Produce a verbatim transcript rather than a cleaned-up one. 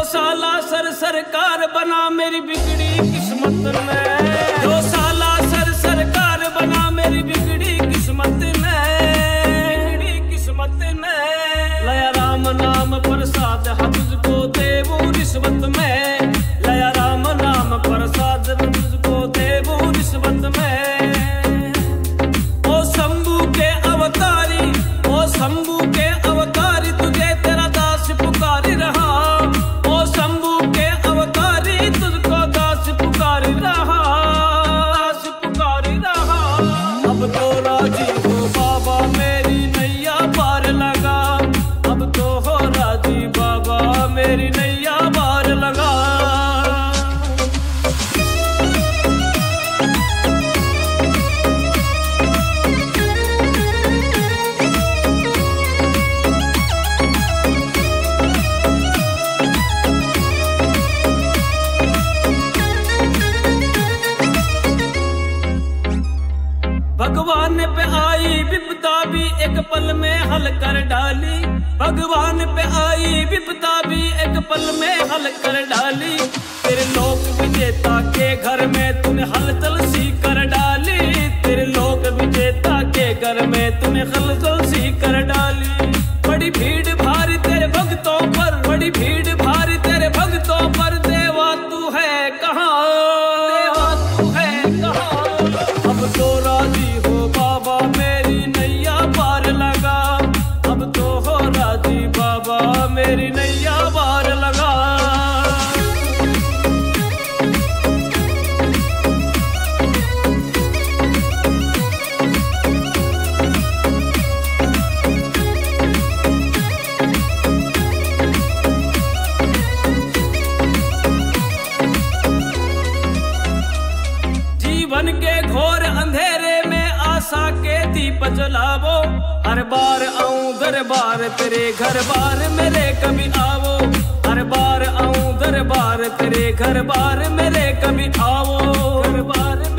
साला सर सरकार बना मेरी बिगड़ी किस्मत में, जो साला सर सरकार बना मेरी बिगड़ी किस्मत में, बिगड़ी किस्मत में। लया राम नाम प्रसाद है तुझको देवू रिश्वत में, लया राम नाम प्रसाद तुझको देवू रिश्वत में। ओ शंभू के अवतारी, ओ शंभू के अवतारी तुझे तेरा दास पुकारी रहा, ओ शंभू के अवतारी तुझको दास पुकारी रहा, दास पुकारी रहा। अब तो राजी हो बाबा मेरी नैया पार लगा, अब तो हो राजी बाबा मेरी नैया पार लगा। भगवान पे आई विपदा भी एक पल में हल कर डाली, भगवान पे आई विपदा भी एक पल में हल कर डाली। तेरे लोक विजेता के घर में तूने हलचल सी कर डाली, तेरे लोक विजेता के घर में तूने हलचल सी कर डाली। बड़ी भीड़ भारी तेरे भक्तों पर, बड़ी भीड़ भारी तेरे भक्तों पर, देवा तू है कहाँ, देवा तू है कहाँ। अब तो राजी हो बाबा मेरी नैया पार लगा, अब तो हो राजी बाबा मेरी नैया पार लगा। जीवन के घोर अंधेरे में आशा के दीप जलावो, हर बार आऊं दरबार तेरे घर बार मेरे कभी आवो, हर बार आऊं दरबार तेरे घर बार मेरे कभी आओ, घर बार